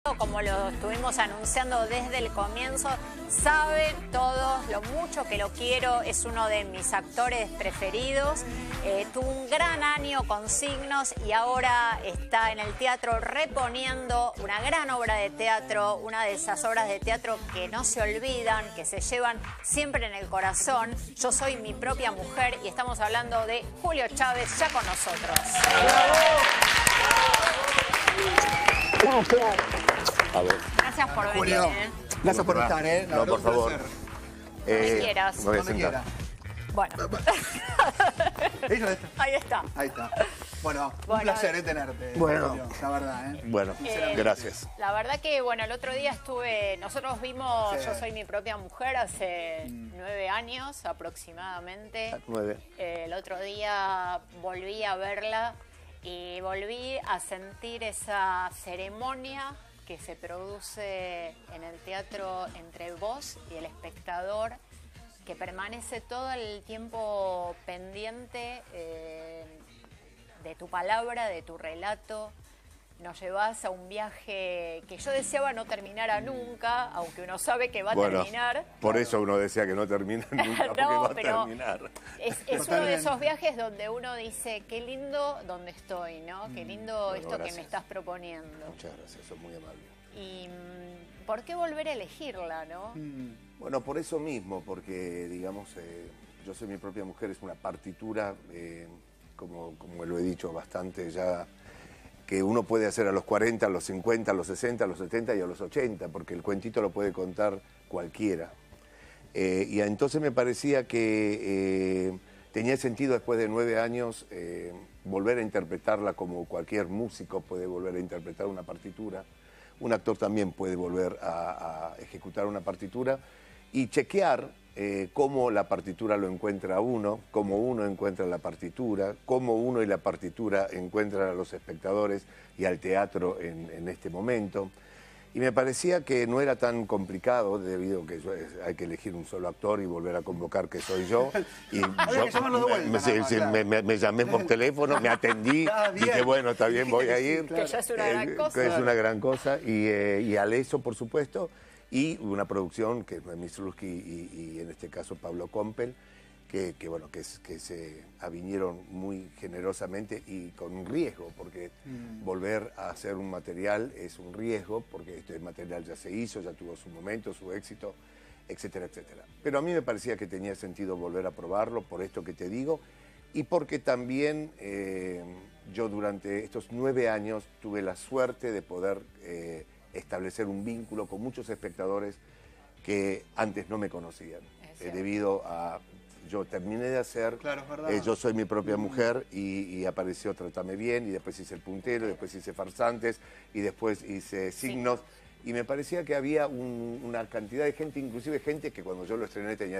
Como lo estuvimos anunciando desde el comienzo, saben todos lo mucho que lo quiero, es uno de mis actores preferidos. Tuvo un gran año con Signos y ahora está en el teatro reponiendo una gran obra de teatro, una de esas obras de teatro que no se olvidan, que se llevan siempre en el corazón. Yo soy mi propia mujer y estamos hablando de Julio Chávez, ya con nosotros. Gracias por venir. Julio, gracias por estar, ¿eh? No, por favor. Donde quieras. Me voy a Donde sentar. Bueno. Ahí está. Ahí está. Bueno, un placer tenerte. Bueno. Julio, la verdad, ¿eh? Bueno, gracias. La verdad que, bueno, el otro día nosotros vimos Sí. Yo soy mi propia mujer hace 9 años aproximadamente. 9. El otro día volví a verla y volví a sentir esa ceremonia que se produce en el teatro entre vos y el espectador, que permanece todo el tiempo pendiente de tu palabra, de tu relato. Nos llevas a un viaje que yo deseaba no terminara nunca, aunque uno sabe que va a terminar. Por eso uno decía que no termina nunca, porque No, va a pero terminar. es uno de esos viajes donde uno dice, qué lindo donde estoy, ¿no? Qué lindo Bueno, esto que gracias. me estás proponiendo. Muchas gracias, sos muy amable. Y ¿por qué volver a elegirla, no? Bueno, por eso mismo, porque, digamos, Yo soy mi propia mujer, es una partitura, como lo he dicho bastante ya, que uno puede hacer a los 40, a los 50, a los 60, a los 70 y a los 80, porque el cuentito lo puede contar cualquiera. Y entonces me parecía que tenía sentido después de 9 años volver a interpretarla como cualquier músico puede volver a interpretar una partitura. Un actor también puede volver a ejecutar una partitura y chequear cómo la partitura lo encuentra a uno, cómo uno encuentra la partitura, cómo uno y la partitura encuentran a los espectadores y al teatro en este momento. Y me parecía que no era tan complicado, debido a que hay que elegir un solo actor y volver a convocar que soy yo. Y Había que llamarlo de vuelta, me llamé por teléfono, me atendí, dije, bueno, está bien, voy a ir. Que ya es una gran cosa. Que es una gran cosa. Y al eso, por supuesto, y una producción que es Noemí Slutsky y en este caso Pablo Compel, que se avinieron muy generosamente y con un riesgo, porque volver a hacer un material es un riesgo, porque este material ya se hizo, ya tuvo su momento, su éxito, etcétera, etcétera. Pero a mí me parecía que tenía sentido volver a probarlo, por esto que te digo, y porque también yo durante estos 9 años tuve la suerte de poder establecer un vínculo con muchos espectadores que antes no me conocían, debido a... Yo terminé de hacer Yo soy mi propia mujer y apareció Trátame Bien, y después hice El Puntero, después hice Farsantes y después hice Signos. Y me parecía que había una cantidad de gente, inclusive gente que cuando yo lo estrené tenía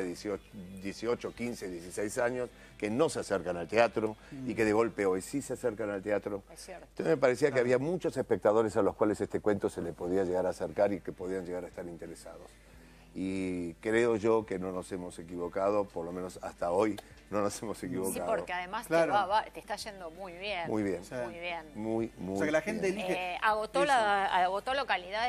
18, 15, 16 años, que no se acercan al teatro y que de golpe hoy sí se acercan al teatro. Es cierto. Entonces me parecía que había muchos espectadores a los cuales este cuento se le podía llegar a acercar y que podían llegar a estar interesados. Y creo yo que no nos hemos equivocado, por lo menos hasta hoy no nos hemos equivocado. Sí, porque además te está yendo muy bien. Muy bien. Sí. Muy bien. Muy O sea, que la gente elige... agotó localidades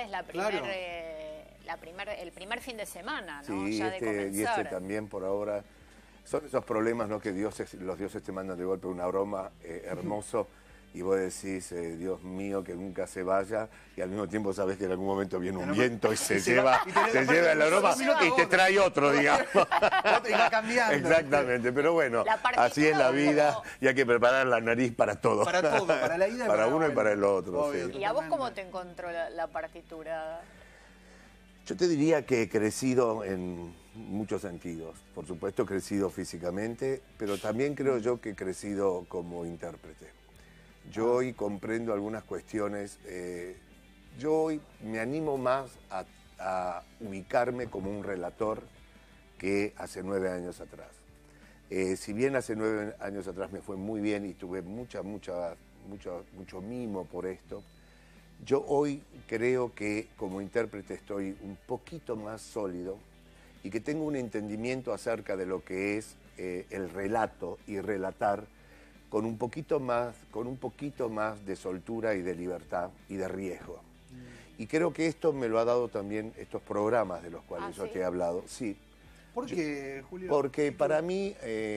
el primer fin de semana, ¿no? Sí, ya de comenzar. y este también por ahora. Son esos problemas, ¿no? Que los dioses te mandan de golpe una broma hermoso. Y vos decís, Dios mío, que nunca se vaya, y al mismo tiempo sabés que en algún momento viene un viento y se lleva el aroma y te trae otro, digamos. Y va cambiando. Exactamente, pero bueno, así es la vida y hay que preparar la nariz para todo. Para todo, para la ida y para uno y para el otro. Obvio, sí. ¿Y a vos cómo te encontró la partitura? Yo te diría que he crecido en muchos sentidos. Por supuesto, he crecido físicamente, pero también creo yo que he crecido como intérprete. Yo hoy comprendo algunas cuestiones, yo hoy me animo más a ubicarme como un relator que hace 9 años atrás. Si bien hace 9 años atrás me fue muy bien y tuve mucho mimo por esto, yo hoy creo que como intérprete estoy un poquito más sólido y que tengo un entendimiento acerca de lo que es el relato y relatar con un poquito más de soltura y de libertad y de riesgo. Y creo que esto me lo ha dado también estos programas de los cuales yo ¿sí? te he hablado. Sí. ¿Por qué, Julio? Porque para mí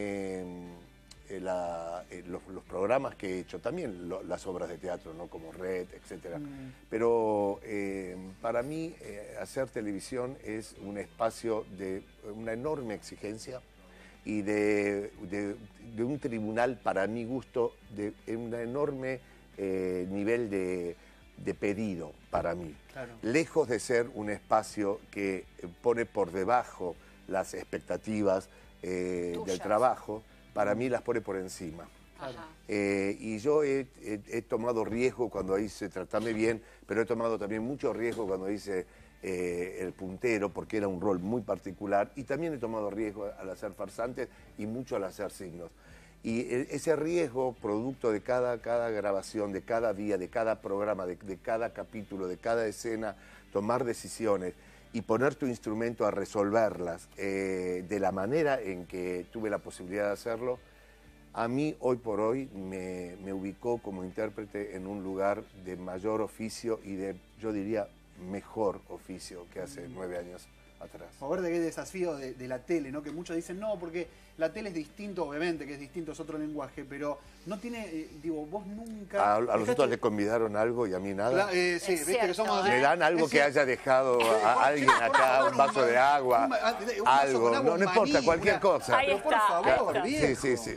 los programas que he hecho, también las obras de teatro, ¿no? Como Red, etcétera. Pero para mí hacer televisión es un espacio de una enorme exigencia y de un tribunal, para mi gusto, de un enorme nivel de pedido para mí. Claro. Lejos de ser un espacio que pone por debajo las expectativas del trabajo, para mí las pone por encima. Ajá. Y yo he tomado riesgo cuando hice Tratame Bien, pero he tomado también mucho riesgo cuando hice El Puntero, porque era un rol muy particular, y también he tomado riesgo al hacer Farsantes y mucho al hacer Signos. Y ese riesgo, producto de cada grabación, de cada día, de cada programa, de cada capítulo, de cada escena, tomar decisiones y poner tu instrumento a resolverlas de la manera en que tuve la posibilidad de hacerlo, a mí hoy por hoy me ubicó como intérprete en un lugar de mayor oficio y de, yo diría, mejor oficio que hace 9 años atrás. A ver de qué desafío de la tele, ¿no? Que muchos dicen, no, porque la tele es distinto, obviamente que es distinto, es otro lenguaje, pero no tiene, digo, vos nunca... A nosotros le convidaron algo y a mí nada. Sí, viste que somos... ¿Me dan algo que haya dejado a alguien acá, un vaso de agua, algo? No importa, cualquier cosa. Ahí Pero por está, favor, ahí viejo. Sí.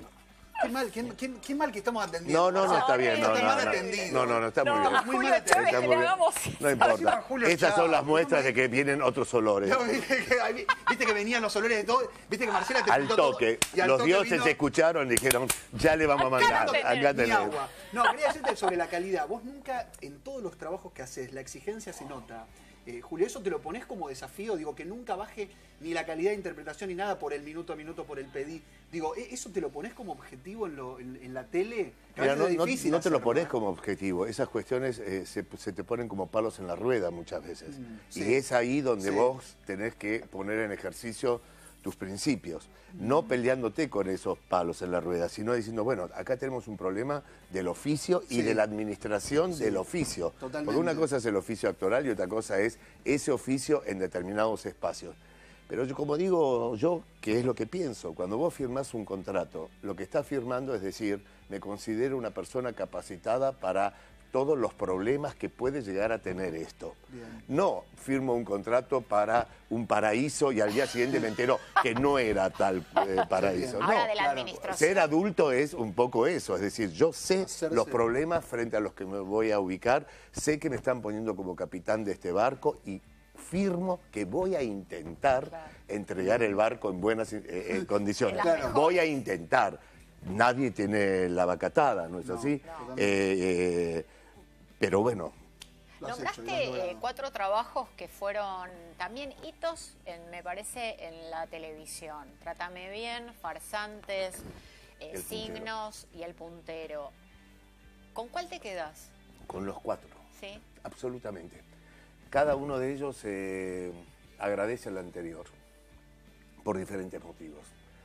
Qué mal que estamos atendiendo. No, está bien. Está mal atendido. No, está muy bien. A Julio Chávez Está que muy le bien. hagamos No importa. Julio Estas son Chávez, las muestras de que vienen otros olores. No, viste que venían los olores de todo. Viste que Marcela te Al pintó todo, toque. y al Los toque dioses vino escucharon y dijeron, ya le vamos a mandar. Acá ni tenés. agua. No, quería decirte sobre la calidad. Vos nunca, en todos los trabajos que haces, la exigencia se nota. Julio, ¿eso te lo pones como desafío? Digo, que nunca baje ni la calidad de interpretación ni nada por el minuto a minuto, por el pedí. Digo, ¿eso te lo pones como objetivo en la tele? Mira, no te lo hacerlo, pones ¿eh? como objetivo. Esas cuestiones se te ponen como palos en la rueda muchas veces. Sí. Y es ahí donde Sí. vos tenés que poner en ejercicio tus principios. No peleándote con esos palos en la rueda, sino diciendo, bueno, acá tenemos un problema del oficio y Sí. de la administración del oficio. Totalmente. Porque una cosa es el oficio actoral y otra cosa es ese oficio en determinados espacios. Pero yo, como digo yo, que es lo que pienso, cuando vos firmás un contrato, lo que estás firmando es decir, me considero una persona capacitada para todos los problemas que puede llegar a tener esto. Bien. No firmo un contrato para un paraíso y al día siguiente me entero que no era tal paraíso. Bien. No. Ahora de la claro. administración. Ser adulto es un poco eso, es decir, yo sé Hacerse- los problemas frente a los que me voy a ubicar, sé que me están poniendo como capitán de este barco y firmo que voy a intentar entregar el barco en buenas condiciones. En las mejores. Voy a intentar. Nadie tiene la vacatada, ¿no es así? Pero bueno, Lo has hecho, lo has Nombraste logrado. 4 trabajos que fueron también hitos, me parece, en la televisión. Trátame Bien, Farsantes, El Signos y El Puntero. ¿Con cuál te quedas? con los 4. ¿Sí? Absolutamente. Cada uno de ellos agradece al anterior, por diferentes motivos.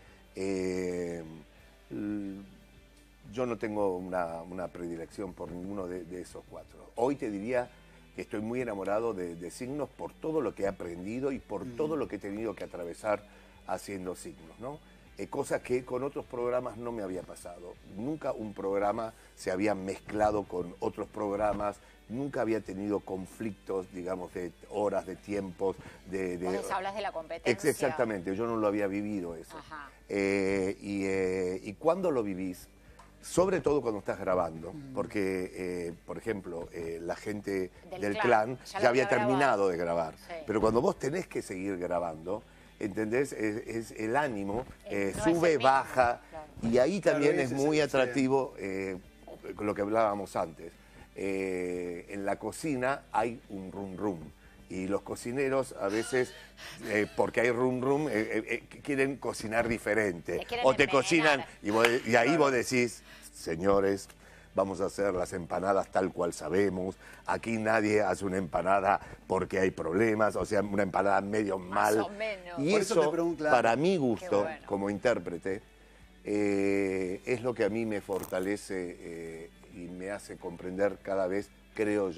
Yo no tengo una predilección por ninguno de esos 4. Hoy te diría que estoy muy enamorado de Signos por todo lo que he aprendido y por todo lo que he tenido que atravesar haciendo Signos, ¿no? Cosas que con otros programas no me había pasado. Nunca un programa se había mezclado con otros programas, nunca había tenido conflictos, digamos, de horas, de tiempos. Vos hablas de la competencia. Exactamente, yo no lo había vivido eso. Ajá. Y cuando lo vivís, sobre todo cuando estás grabando, porque, por ejemplo, la gente del clan ya ya lo había había grabado. terminado de grabar, Sí. pero cuando vos tenés que seguir grabando, ¿entendés? Es el ánimo, No es el sube, mismo, baja, claro. y ahí Claro, también ese es es muy el- atractivo con lo que hablábamos antes. En la cocina hay un rum rum. Y los cocineros a veces, porque hay rum rum, quieren cocinar diferente. Te quieren O te envenenar. cocinan y ahí vos decís, señores, vamos a hacer las empanadas tal cual sabemos. Aquí nadie hace una empanada porque hay problemas, o sea, una empanada medio Más mal. o menos. Y Por eso te eso, pregunto, claro. para mi gusto, Qué bueno. como intérprete, es lo que a mí me fortalece y me hace comprender cada vez, creo yo,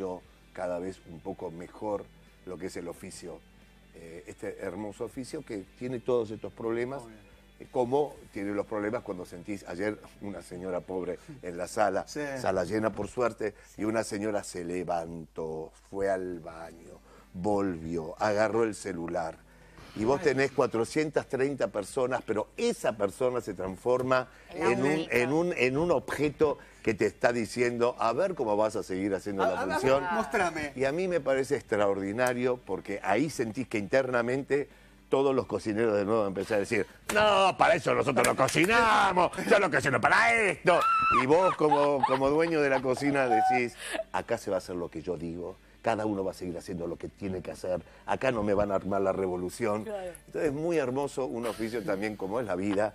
cada vez un poco mejor lo que es el oficio, este hermoso oficio que tiene todos estos problemas, como tiene los problemas cuando sentís ayer una señora pobre en la sala, sala llena por suerte, y una señora se levantó, fue al baño, volvió, agarró el celular. Y vos tenés 430 personas, pero esa persona se transforma en un objeto que te está diciendo, a ver cómo vas a seguir haciendo la función. Mostrame. Y a mí me parece extraordinario, porque ahí sentís que internamente todos los cocineros de nuevo empezaron a decir, no, para eso nosotros no cocinamos, yo lo cocino para esto. Y vos como dueño de la cocina decís, acá se va a hacer lo que yo digo. Cada uno va a seguir haciendo lo que tiene que hacer. Acá no me van a armar la revolución. Claro. Entonces es muy hermoso un oficio también como es la vida,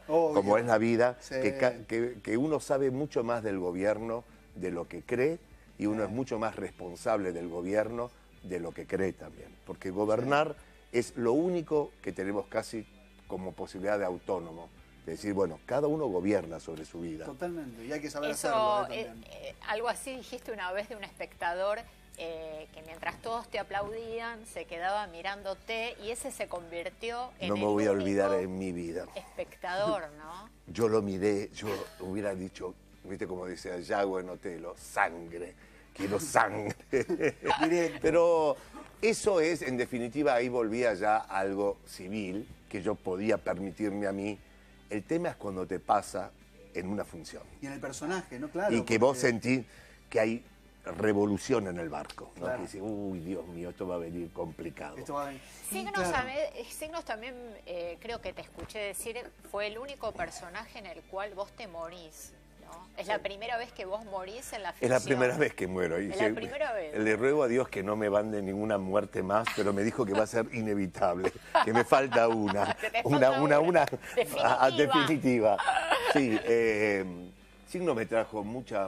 que uno sabe mucho más del gobierno de lo que cree y uno es mucho más responsable del gobierno de lo que cree también. Porque gobernar es lo único que tenemos casi como posibilidad de autónomo. De decir, bueno, cada uno gobierna sobre su vida. Totalmente, y hay que saber hacerlo. Algo así dijiste una vez de un espectador, que mientras todos te aplaudían, se quedaba mirándote y ese se convirtió en no me voy a olvidar en mi vida. Espectador, ¿no? Yo lo miré, yo hubiera dicho, viste como decía Yago en Otelo, sangre, quiero sangre. Pero eso es, en definitiva, ahí volvía ya algo civil que yo podía permitirme a mí. El tema es cuando te pasa en una función. Y en el personaje, ¿no? Claro. Y que vos sentís que hay revolución en el barco, ¿no? Claro. Que dice, uy, Dios mío, esto va a venir complicado. Esto va a venir. Signos también, creo que te escuché decir, fue el único personaje en el cual vos te morís, ¿no? Es la primera vez que vos morís en la ficción. Es la primera vez que muero. Es la primera vez. Le ruego a Dios que no me mande ninguna muerte más, pero me dijo que va a ser inevitable, que me falta una definitiva. Sí, Signos me trajo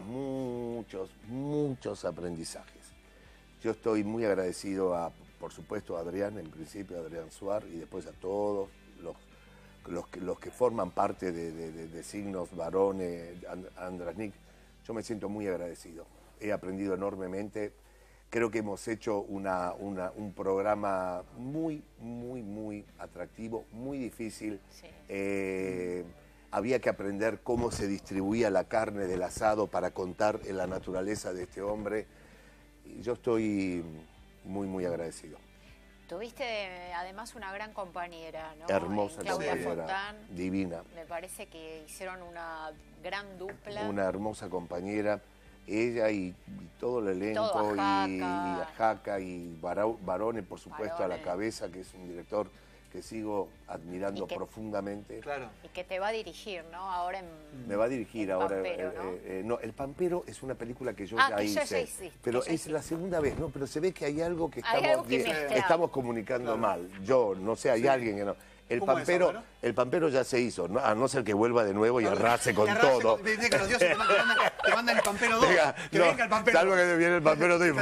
muchos aprendizajes. Yo estoy muy agradecido por supuesto, a Adrián, en principio, a Adrián Suar, y después a todos los que forman parte de Signos, Barone, Andrasnik. Yo me siento muy agradecido. He aprendido enormemente. Creo que hemos hecho un programa muy atractivo, muy difícil. Sí. Había que aprender cómo se distribuía la carne del asado para contar en la naturaleza de este hombre. Y yo estoy muy agradecido. Tuviste además una gran compañera, ¿no? Hermosa Claudia compañera, Fontán, divina. Me parece que hicieron una gran dupla. Una hermosa compañera. Ella y todo el elenco, todo y Jaca y Barone, por supuesto, a la cabeza, que es un director que sigo admirando profundamente. Claro. Y que te va a dirigir, ¿no? Ahora me va a dirigir ahora. Pampero, ¿no? No, El Pampero es una película que yo ya hice. Pero es la segunda vez, ¿no? Pero se ve que hay algo que estamos comunicando mal. Yo, no sé, hay alguien que no. El Pampero ya se hizo, ¿no? A no ser que vuelva de nuevo y arrase con todo. Dice que los dioses te mandan el Pampero 2. Que venga el Pampero. Salvo que viene el Pampero 2.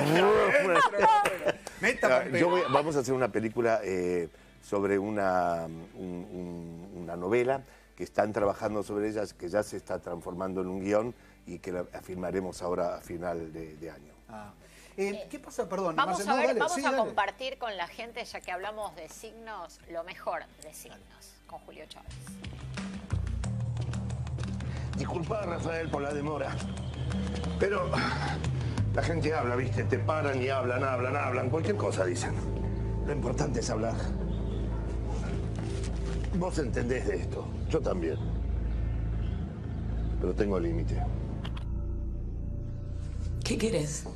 Vamos a hacer una película sobre una novela que están trabajando sobre ella, que ya se está transformando en un guión y que la firmaremos ahora a final de año. ¿Qué pasa? Perdón. Vamos a compartir con la gente, ya que hablamos de Signos, lo mejor de Signos, con Julio Chávez. Disculpa, Rafael, por la demora, pero la gente habla, ¿viste? Te paran y hablan, cualquier cosa dicen. Lo importante es hablar. Vos entendés de esto, yo también. Pero tengo límite. ¿Qué querés?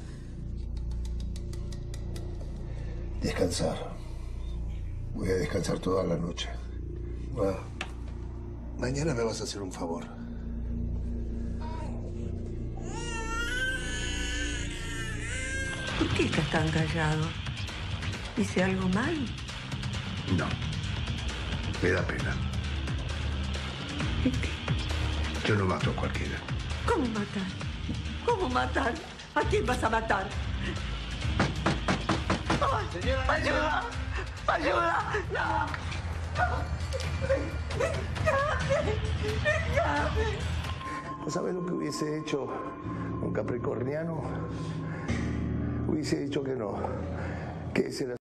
Descansar. Voy a descansar toda la noche. Bueno, mañana me vas a hacer un favor. ¿Por qué estás tan callado? ¿Hice algo mal? No. Me da pena. Yo no mato a cualquiera. ¿Cómo matar? ¿Cómo matar? ¿A quién vas a matar? ¡Señora! ¡Ayuda! ¡Ayuda! ¡No! ¿No sabes lo que hubiese hecho un capricorniano? hubiese dicho que no, que ese era